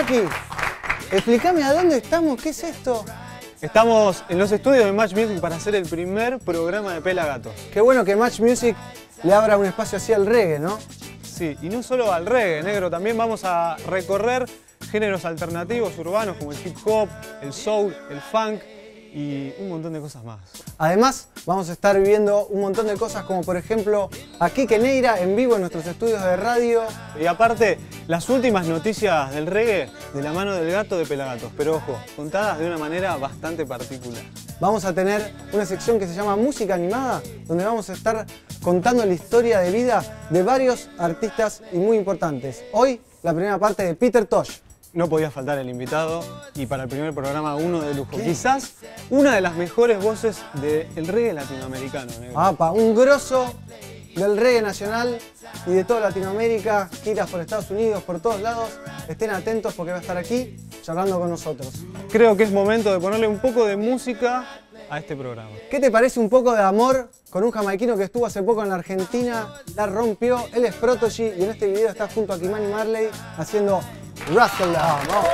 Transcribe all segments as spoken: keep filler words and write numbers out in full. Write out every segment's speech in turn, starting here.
Maki, explícame a dónde estamos, ¿qué es esto? Estamos en los estudios de Match Music para hacer el primer programa de Pelagatos. Qué bueno que Match Music le abra un espacio así al reggae, ¿no? Sí, y no solo al reggae, negro, también vamos a recorrer géneros alternativos urbanos como el hip hop, el soul, el funk y un montón de cosas más. Además, vamos a estar viviendo un montón de cosas como por ejemplo a Quique Neira en vivo en nuestros estudios de radio. Y aparte, las últimas noticias del reggae de la mano del gato de Pelagatos, pero ojo, contadas de una manera bastante particular. Vamos a tener una sección que se llama Música Animada, donde vamos a estar contando la historia de vida de varios artistas y muy importantes. Hoy, la primera parte de Peter Tosh. No podía faltar el invitado y para el primer programa uno de lujo. ¿Qué? Quizás una de las mejores voces del reggae latinoamericano. Negro. Apa, un grosso del reggae nacional y de toda Latinoamérica, giras por Estados Unidos, por todos lados. Estén atentos porque va a estar aquí charlando con nosotros. Creo que es momento de ponerle un poco de música a este programa. ¿Qué te parece un poco de amor con un jamaiquino que estuvo hace poco en la Argentina? La rompió, él es Protogy y en este video está junto a Kimani Marley haciendo Russell. Vamos.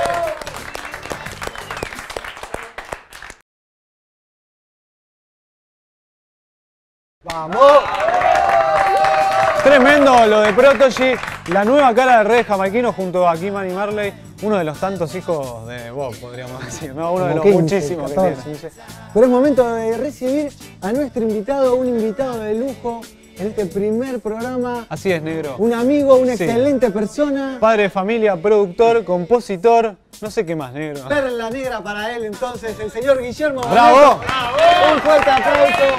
¡Vamos! Tremendo lo de Protogy, la nueva cara del reggae jamaiquino junto a Kimani Marley, uno de los tantos hijos de Bob, podríamos decir, ¿no? Uno de los quince, muchísimos catorce, que tiene. no sé. Pero es momento de recibir a nuestro invitado, un invitado de lujo en este primer programa. Así es, negro. Un amigo, una Sí. excelente persona. Padre de familia, productor, compositor, no sé qué más, negro. Perla negra para él entonces, el señor Guillermo. ¡Bravo! ¡Bravo! Un fuerte aplauso.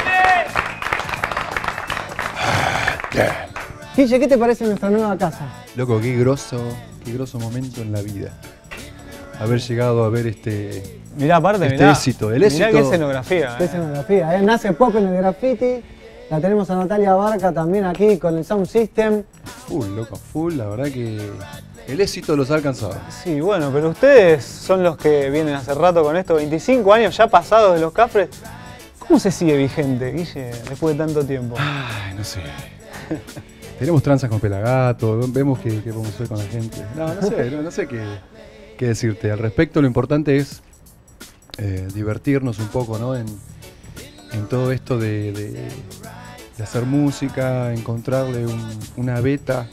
Guille, ¿qué te parece nuestra nueva casa? Loco, qué grosso, qué grosso momento en la vida. Haber llegado a ver este, Mirá, aparte, este mirá. éxito. El Mirá éxito. qué escenografía. Qué eh. escenografía, ¿eh? Nace pop en el graffiti. La tenemos a Natalia Barca también aquí con el Sound System. Full, loco, full. La verdad que el éxito los ha alcanzado. Sí, bueno, pero ustedes son los que vienen hace rato con esto, veinticinco años ya pasados de los Cafres. ¿Cómo se sigue vigente, Guille, después de tanto tiempo? Ay, no sé. Tenemos tranzas con Pelagato, vemos que, que podemos hacer con la gente. No, no sé, no, no sé qué, qué decirte. Al respecto, lo importante es eh, divertirnos un poco, ¿no? En, en todo esto de, de, de hacer música, encontrarle un, una beta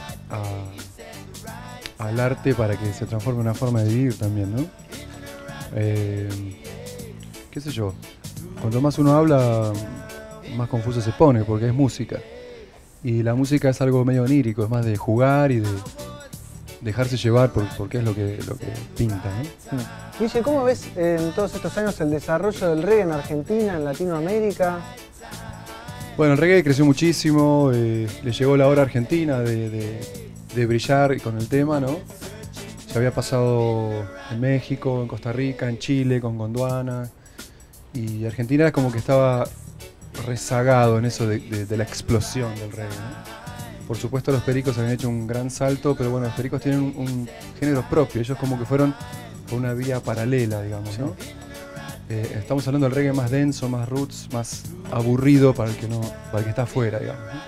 a, al arte para que se transforme en una forma de vivir también, ¿no? Eh, ¿Qué sé yo? Cuanto más uno habla, más confuso se pone, porque es música. Y la música es algo medio onírico, es más de jugar y de dejarse llevar por, porque es lo que, lo que pinta, ¿no? Guille, ¿cómo ves en todos estos años el desarrollo del reggae en Argentina, en Latinoamérica? Bueno, el reggae creció muchísimo, eh, le llegó la hora argentina de, de, de brillar con el tema, ¿no? Ya había pasado en México, en Costa Rica, en Chile, con Gondwana. Y Argentina es como que estaba rezagado en eso de, de, de la explosión del reggae, ¿no? Por supuesto los pericos habían hecho un gran salto, pero bueno, los pericos tienen un, un género propio, ellos como que fueron por una vía paralela, digamos, ¿no? Eh, estamos hablando del reggae más denso, más roots, más aburrido para el que, no, para el que está afuera, digamos, ¿no?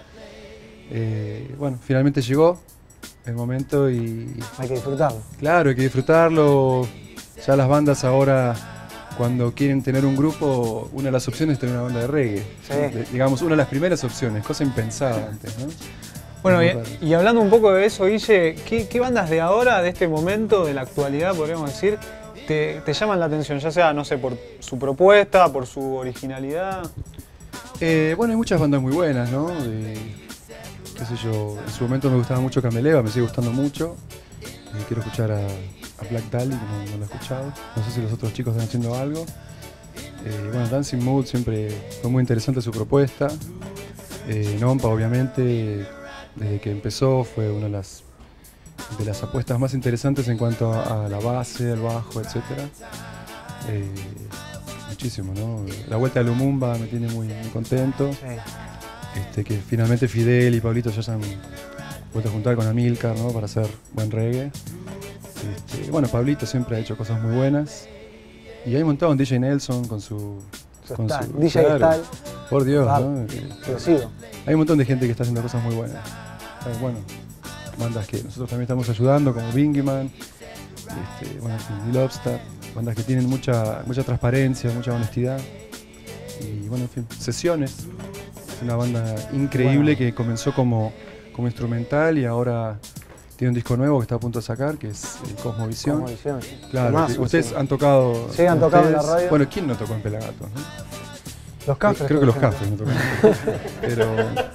Eh, bueno, finalmente llegó el momento y... Hay que disfrutarlo. Claro, hay que disfrutarlo. Ya las bandas ahora, cuando quieren tener un grupo, una de las opciones es tener una banda de reggae. Sí. De- digamos, una de las primeras opciones, cosa impensada antes, ¿no? Bueno, Es y, muy raro. y hablando un poco de eso, Guille, ¿qué, qué bandas de ahora, de este momento, de la actualidad, podríamos decir, te, te llaman la atención? Ya sea, no sé, por su propuesta, por su originalidad. Eh, bueno, hay muchas bandas muy buenas, ¿no? De- qué sé yo, en su momento me gustaba mucho Cameleva, me sigue gustando mucho. Eh, quiero escuchar a, a Black Dahlia, que no, no lo he escuchado. No sé si los otros chicos están haciendo algo. Eh, bueno, Dancing Mood siempre fue muy interesante su propuesta. Eh, Nompa, obviamente, desde que empezó fue una de las, de las apuestas más interesantes en cuanto a, a la base, el bajo, etcétera. Eh, muchísimo, ¿no? La vuelta de Lumumba me tiene muy, muy contento. Sí. Este, que finalmente Fidel y Pablito ya se han vuelto a juntar con Amilcar, ¿no? Para hacer buen reggae. Este, bueno, Pablito siempre ha hecho cosas muy buenas. Y hay un montón, D J Nelson con su... Su con style, su- D J claro, Style, por Dios, Ah, ¿no? Que- explosivo. hay un montón de gente que está haciendo cosas muy buenas. Hay, bueno, bandas que nosotros también estamos ayudando, como Bingyman. este, bueno, The Lobster, bandas que tienen mucha, mucha transparencia, mucha honestidad. Y bueno, en fin, Sesiones, es una banda increíble bueno. que comenzó como, como instrumental y ahora tiene un disco nuevo que está a punto de sacar, que es eh, Cosmovisión. Cosmovisión, sí. Claro, Más, ustedes sí. han tocado. Sí, han tocado ustedes, en la radio. Bueno, ¿quién no tocó en Pelagatos? ¿No? Los Cafres. Creo que los Cafres no tocaron. Pero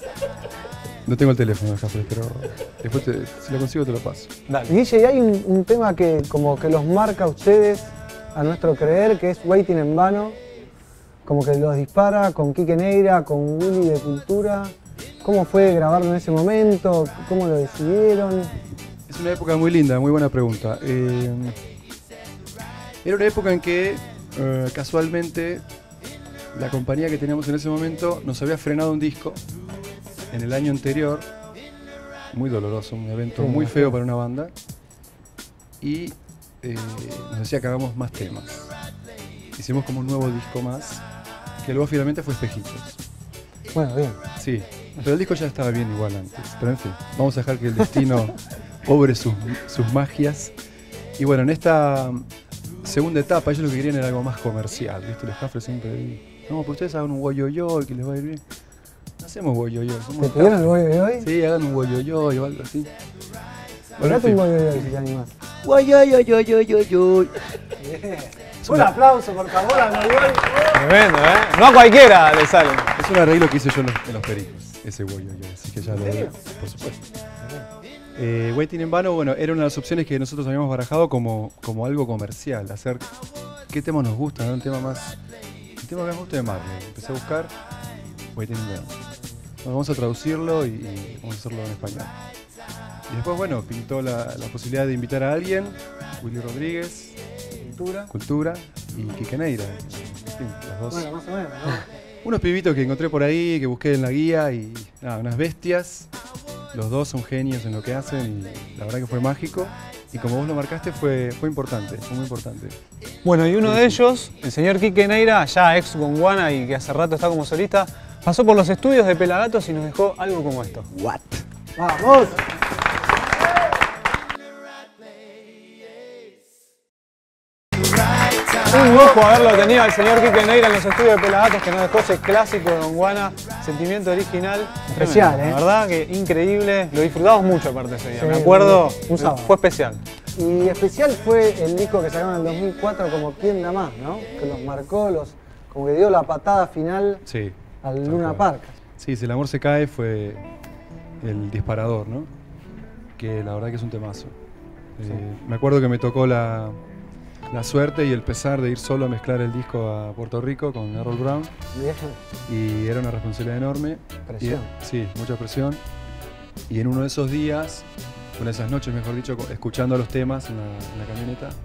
no tengo el teléfono de los Cafres, pero después te, si lo consigo te lo paso. Dale. Guille, hay un, un tema que como que los marca a ustedes, a nuestro creer, que es Waiting en Vano. Como que los dispara con Quique Neira, con Willy de Cultura. ¿Cómo fue grabarlo en ese momento? ¿Cómo lo decidieron? Es una época muy linda, muy buena pregunta. Eh, era una época en que eh, casualmente la compañía que teníamos en ese momento nos había frenado un disco en el año anterior, muy doloroso, un evento sí, muy feo sí. para una banda, y eh, nos decía que hagamos más temas. Hicimos como un nuevo disco más, que luego finalmente fue Espejitos. Bueno, bien. Sí, pero el disco ya estaba bien igual antes. Pero en fin, vamos a dejar que el destino obre sus, sus magias. Y bueno, en esta segunda etapa ellos lo que querían era algo más comercial, ¿viste? Los Cafres siempre... No, pues ustedes hagan un guayoyoy que les va a ir bien. No hacemos guayoyoy. ¿Te pidieron el guayoyoy? Sí, hagan un guayoyoy o algo así. Bueno, en fin. Un guayoyoy si te animás. Guayoyoyoyoyoyoy. Un aplauso, por favor, al guayoyoy. Tremendo, ¿eh? No a cualquiera le sale. Es un arreglo que hice yo en los, en los Pericos, ese guayoyoy, así que ya lo digo, por supuesto. Eh, Waiting en Vano, bueno, era una de las opciones que nosotros habíamos barajado como, como algo comercial, hacer qué tema nos gusta, ¿no? Un tema más... El tema que me gusta de Marley. Empecé a buscar Waiting in Vano. Bueno, vamos a traducirlo y, y vamos a hacerlo en español. Y después, bueno, pintó la, la posibilidad de invitar a alguien, Willy Rodríguez, Cultura, Cultura y Quique Neira. En fin, los dos. Bueno, más o menos, ¿no? Unos pibitos que encontré por ahí, que busqué en la guía y nada, unas bestias. Los dos son genios en lo que hacen y la verdad que fue mágico. Y como vos lo marcaste, fue, fue importante, fue muy importante. Bueno, y uno de ellos, el señor Quique Neira, ya ex Gondwana y que hace rato está como solista, pasó por los estudios de Pelagatos y nos dejó algo como esto. What? ¡Vamos! Un lujo haberlo tenido al señor Quique Neira en los estudios de Pelagatos, que nos dejó ese clásico de Gondwana, sentimiento original. Especial, tremendo, ¿eh? La verdad que increíble. Lo disfrutamos mucho aparte ese día. Sí, me acuerdo, un sábado. Fue especial. Y especial fue el disco que sacaron en el dos mil cuatro como Quién da más, ¿no? Que los marcó, los, como que dio la patada final sí, al Luna Park. Sí, Si el amor se cae fue el disparador, ¿no? Que la verdad que es un temazo. Sí. Eh, me acuerdo que me tocó la... La suerte y el pesar de ir solo a mezclar el disco a Puerto Rico con Errol Brown. Bien. Y era una responsabilidad enorme. Presión. Y, sí, mucha presión. Y en uno de esos días, una de esas noches, mejor dicho, escuchando los temas en la, en la camioneta, eh,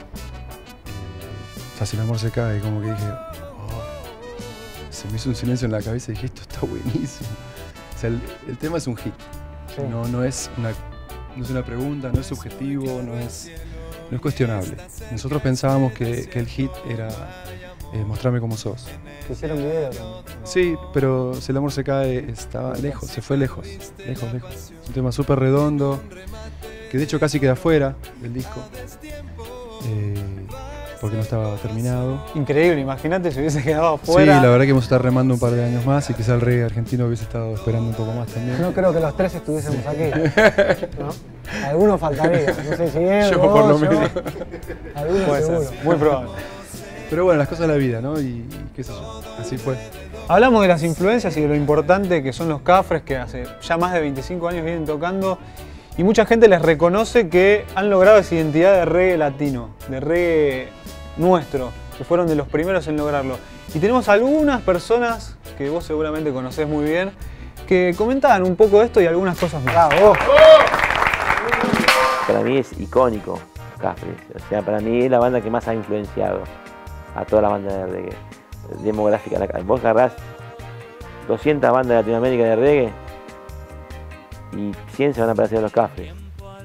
ya Si el amor se cae, como que dije, oh, se me hizo un silencio en la cabeza y dije, esto está buenísimo. O sea, el, el tema es un hit. Sí. No, no, es una, no es una pregunta, no es subjetivo, no es... No es cuestionable. Nosotros pensábamos que, que el hit era eh, Mostrame cómo sos. Que hicieron video también. Sí, pero Si el amor se cae estaba lejos, se fue lejos, lejos, lejos. Es un tema súper redondo, que de hecho casi queda fuera del disco, eh, porque no estaba terminado. Increíble, imagínate si hubiese quedado fuera. Sí, la verdad que hemos estado remando un par de años más y quizá el reggae argentino hubiese estado esperando un poco más también. No creo que los tres estuviésemos aquí, ¿no? Alguno faltaría, no sé si es yo vos, por lo yo, menos. alguno Puede seguro. ser, muy probable. Pero bueno, las cosas de la vida, ¿no? Y, y qué sé yo, así fue. Hablamos de las influencias y de lo importante que son los Cafres, que hace ya más de veinticinco años vienen tocando, y mucha gente les reconoce que han logrado esa identidad de reggae latino, de reggae nuestro, que fueron de los primeros en lograrlo. Y tenemos algunas personas que vos seguramente conocés muy bien, que comentaban un poco de esto y algunas cosas más. ¡Bravo! Para mí es icónico Cafres, o sea, para mí es la banda que más ha influenciado a toda la banda de reggae, demográfica. Vos agarrás doscientas bandas de Latinoamérica de reggae y cien se van a parecer a los Cafres.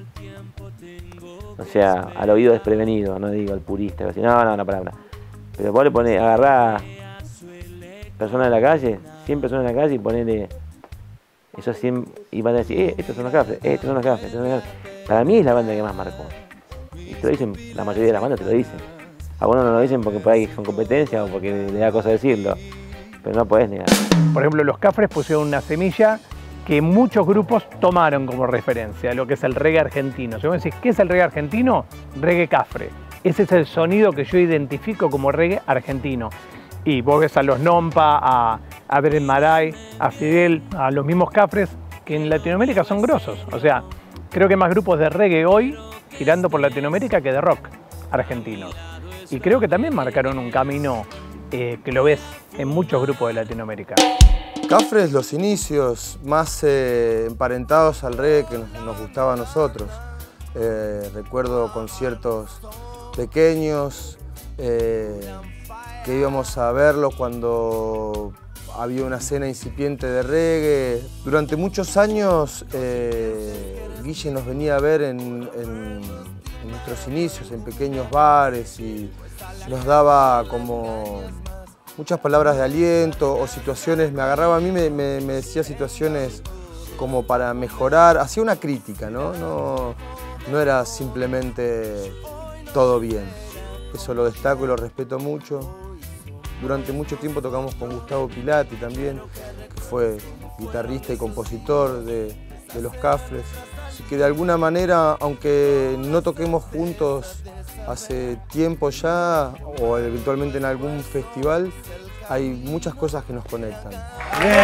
O sea, al oído desprevenido, no digo al purista, así, no, no, no, para, para. Pero vos le ponés, agarrás personas en la calle, cien personas en la calle y ponele esos cien y van a decir, eh, estos son los Cafres, eh, estos son los Cafres, estos son los Cafres. Para mí es la banda que más marcó. Y te lo dicen, la mayoría de las bandas te lo dicen. Algunos no lo dicen porque por ahí son competencia o porque le da cosa decirlo, pero no podés negar. Por ejemplo, los Cafres pusieron una semilla que muchos grupos tomaron como referencia, lo que es el reggae argentino. Si vos decís, ¿qué es el reggae argentino? Reggae Cafre. Ese es el sonido que yo identifico como reggae argentino. Y vos ves a los Nompa, a, a Beren Maray, a Fidel, a los mismos Cafres, que en Latinoamérica son grosos. O sea, creo que hay más grupos de reggae hoy girando por Latinoamérica que de rock argentinos. Y creo que también marcaron un camino eh, que lo ves en muchos grupos de Latinoamérica. Cafres, los inicios más eh, emparentados al reggae que nos, nos gustaba a nosotros. Eh, recuerdo conciertos pequeños eh, que íbamos a verlos cuando había una escena incipiente de reggae. Durante muchos años eh, Guille nos venía a ver en, en, en nuestros inicios, en pequeños bares, y nos daba como muchas palabras de aliento o situaciones, me agarraba a mí, me, me, me decía situaciones como para mejorar, hacía una crítica, ¿no? No, no era simplemente todo bien. Eso lo destaco y lo respeto mucho. Durante mucho tiempo tocamos con Gustavo Pilati también, que fue guitarrista y compositor de, de los Cafres. Así que de alguna manera, aunque no toquemos juntos hace tiempo ya, o eventualmente en algún festival, hay muchas cosas que nos conectan. Bien.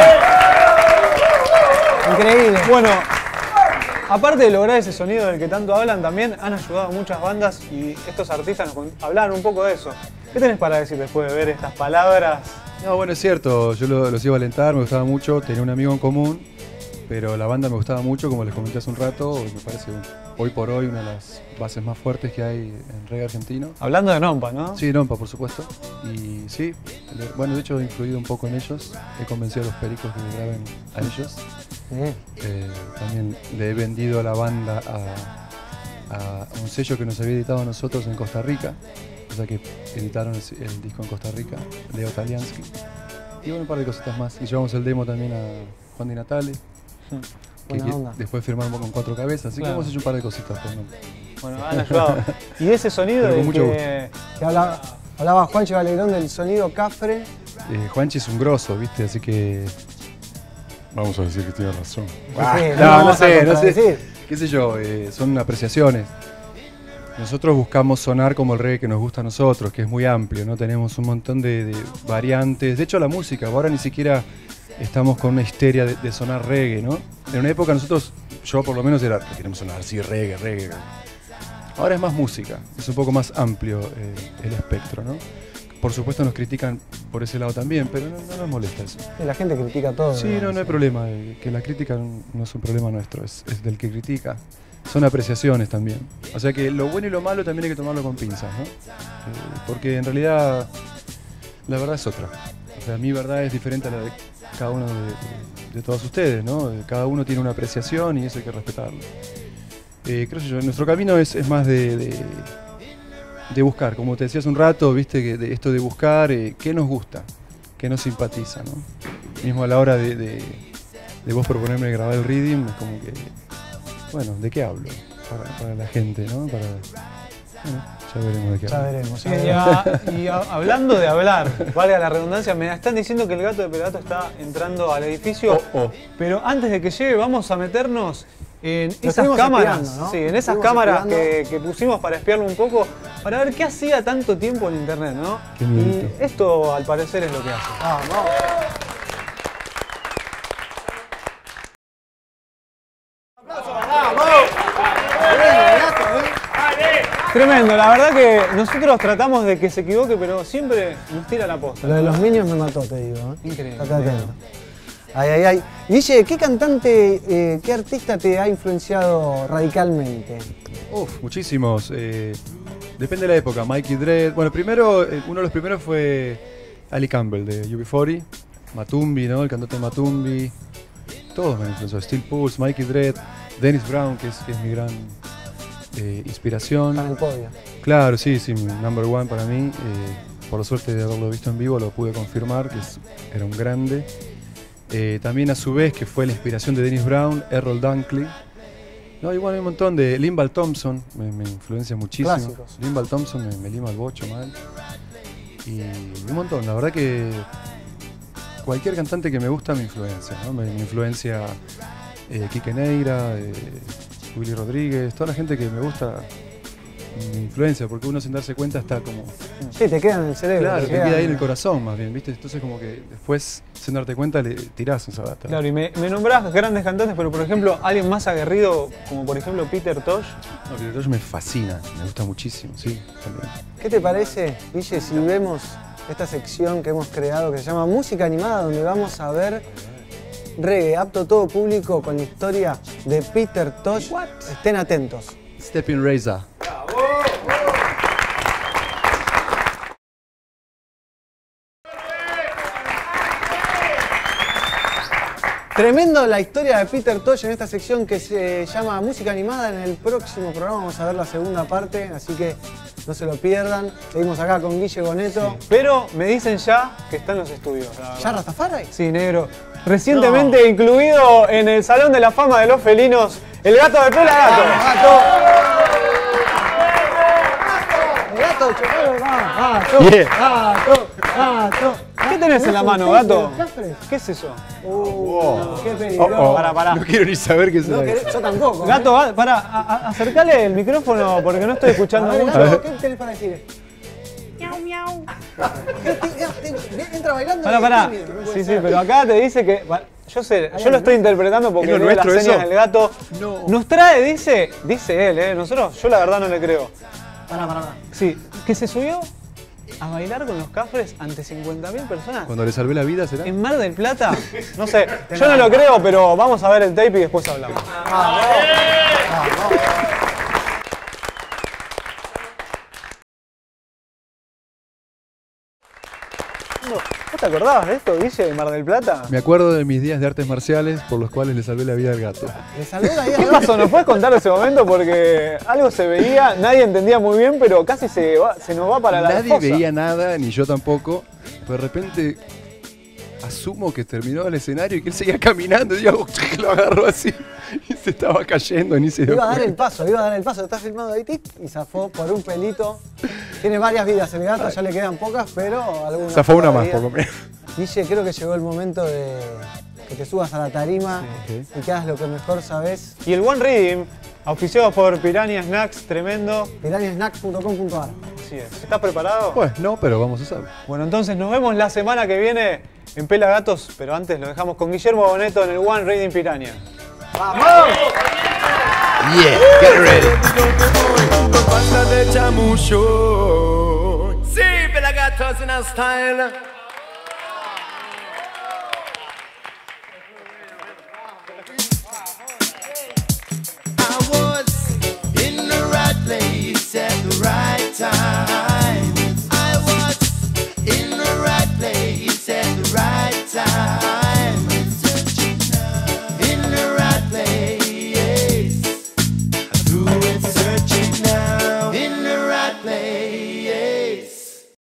Increíble. Bueno, aparte de lograr ese sonido del que tanto hablan, también han ayudado a muchas bandas y estos artistas nos hablaron un poco de eso. ¿Qué tenés para decir después de ver estas palabras? No, bueno, es cierto, yo lo- los iba a alentar, me gustaba mucho, tenía un amigo en común, pero la banda me gustaba mucho, como les comenté hace un rato, me parece un- hoy por hoy una de las bases más fuertes que hay en reggae argentino. Hablando de Nompa, ¿no? Sí, Nompa, por supuesto. Y sí, le- bueno, de hecho he influido un poco en ellos, he convencido a los pericos que me graben a ellos. Bien. Eh, también le he vendido a la banda a, a un sello que nos había editado a nosotros en Costa Rica, o sea que editaron el, el disco en Costa Rica, Leo Taliansky. Y bueno, un par de cositas más. Y llevamos el demo también a Juan Di Natale, que Buena onda. después firmamos con Cuatro Cabezas, así Claro. que hemos hecho un par de cositas con Nompa. Bueno, han ayudado. Y ese sonido Pero con del mucho que... Que hablaba, hablaba Juancho Valerón del sonido Cafre. Eh, Juanchi es un grosso, ¿viste? Así que vamos a decir que tiene razón. Sí, no, no vamos a sé, no sé. contradecir. Qué sé yo, eh, son apreciaciones. Nosotros buscamos sonar como el reggae que nos gusta a nosotros, que es muy amplio, ¿no? Tenemos un montón de, de variantes. De hecho, la música, ahora ni siquiera estamos con una histeria de, de sonar reggae, ¿no? En una época nosotros, yo por lo menos era, queremos sonar así, reggae, reggae. Ahora es más música, es un poco más amplio eh, el espectro, ¿no? Por supuesto nos critican por ese lado también, pero no, no nos molesta eso. La gente critica todo. Sí, no, no hay problema, eh, que la crítica no es un problema nuestro, es, es del que critica. Son apreciaciones también. O sea que lo bueno y lo malo también hay que tomarlo con pinzas, ¿no? Eh, porque en realidad la verdad es otra. O sea, mi verdad es diferente a la de cada uno de, de, de todos ustedes, ¿no? Eh, Cada uno tiene una apreciación y eso hay que respetarlo. Eh, creo yo, nuestro camino es, es más de, de, de buscar, como te decía hace un rato, viste, que de esto de buscar eh, qué nos gusta, qué nos simpatiza, ¿no? Mismo a la hora de, de, de vos proponerme grabar el reading, es como que, bueno, ¿de qué hablo? Para, para la gente, ¿no? Para, bueno, ya veremos de qué Ya hablo. veremos. Sí, ya y, veremos. a- y a- hablando de hablar, valga la redundancia, me están diciendo que el gato de Pelagato está entrando al edificio. Oh, oh. Pero antes de que llegue, vamos a meternos en esas estuvimos cámaras. espiando, ¿no? Sí, en esas Estuvimos cámaras que, espiando. que pusimos para espiarlo un poco, para ver qué hacía tanto tiempo en internet, ¿no? Qué miedito. Y esto, al parecer, es lo que hace. Vamos. Tremendo, la verdad que nosotros tratamos de que se equivoque, pero siempre nos tira la posta. Lo de los niños me mató, te digo. ¿eh? Increíble. Estate atento. Ay, ay, ay. Guille, ¿qué cantante, eh, qué artista te ha influenciado radicalmente? Uf, muchísimos. eh, depende de la época. Mikey Dread. Bueno, primero, eh, uno de los primeros fue Ali Campbell de U B cuarenta. Matumbi, ¿no? El cantante Matumbi. Todos me han influenciado. Steel Pulse, Mikey Dread, Dennis Brown, que es, que es mi gran eh, inspiración. Está en el podio. Claro, sí, sí, number one para mí. Eh, por la suerte de haberlo visto en vivo, lo pude confirmar, que es- era un grande. Eh, también a su vez, que fue la inspiración de Dennis Brown, Errol Dunkley. No, igual hay un montón de Limbal Thompson, me, me influencia muchísimo. Clásicos. Limbal Thompson me, me lima el bocho mal. Y un montón, la verdad que cualquier cantante que me gusta me influencia, ¿no? Me, me influencia eh, Quique Neira, eh, Willy Rodríguez, toda la gente que me gusta me influencia, porque uno sin darse cuenta está como... Sí, te queda en el cerebro. Claro, te te queda queda ahí en el corazón más bien, ¿viste? Entonces como que después, sin darte cuenta, le tirás esa data. Claro, y me, me nombrás grandes cantantes, pero por ejemplo, alguien más aguerrido, como por ejemplo Peter Tosh. No, Peter Tosh me fascina, me gusta muchísimo, sí, también. ¿Qué te parece, Guille, si vemos esta sección que hemos creado que se llama Música Animada, donde vamos a ver reggae apto a todo público con la historia de Peter Tosh? What? Estén atentos. Stepping Razor. Tremendo la historia de Peter Tosh en esta sección que se llama Música Animada. En el próximo programa vamos a ver la segunda parte, así que no se lo pierdan. Seguimos acá con Guille Boneto. Sí. Pero me dicen ya que está en los estudios. ¿Ya Rastafari? Sí, negro. Recientemente no. incluido en el Salón de la Fama de los Felinos, el gato de Pelagato. ¡Gato! ¡El gato, chocalo! ¡Gato! Yeah. ¡Gato! ¡Gato! ¿Qué tenés en la mano, gato? ¿Cafres? ¿Qué es eso? Uh, wow. ¡Qué peligroso! Oh, oh. Pará, pará. No quiero ni saber qué es No eso. querés- yo tampoco. Gato, ga- pará, a- a- acercale el micrófono porque no estoy escuchando A ver, mucho. gato, ¿qué tenés para decir? Miau, miau. Entra bailando. Pará, y pará. tímido, no puede Sí, sí, ser. pero acá te dice que... va- Yo sé, Ahí yo lo hay, estoy ¿no? interpretando porque ¿Es lo leo las nuestro señas eso? del gato. No. Nos trae, dice, dice él, ¿eh? Nosotros, yo la verdad no le creo. Pará, pará, pará. Sí, que se subió a bailar con los Cafres ante cincuenta mil personas. Cuando le salvé la vida, ¿será? ¿En Mar del Plata? No sé, yo no lo creo, pero vamos a ver el tape y después hablamos. ¿Vos te acordabas de esto, Guille, de Mar del Plata? Me acuerdo de mis días de artes marciales por los cuales le salvé la vida al gato. Le salvó la vida. ¿Qué pasó? ¿Nos puedes contar de ese momento? Porque algo se veía, nadie entendía muy bien, pero casi se, va- se nos va para la Nadie fosa. veía nada, ni yo tampoco. Pero de repente asumo que terminó el escenario y que él seguía caminando y yo lo agarró así y se estaba cayendo, ni se dio Iba a dar el cuenta. paso, iba a dar el paso. Está filmado ahí tic, y zafó por un pelito. Tiene varias vidas el gato, ya le quedan pocas, pero algunas. Zafó una más, todavía. por lo menos. Guille, creo que llegó el momento de que te subas a la tarima Sí. y que hagas lo que mejor sabes. Y el One Reading, auspiciado por Piranha Snacks, tremendo. piranha snacks punto com punto ar. Así es. ¿Estás preparado? Pues no, pero vamos a hacerlo. Bueno, entonces nos vemos la semana que viene en Pelagatos, pero antes lo dejamos con Guillermo Boneto en el One Reading Piranha. Yeah, get ready. Banda de chamucho. Sí, Pelagatos in a style.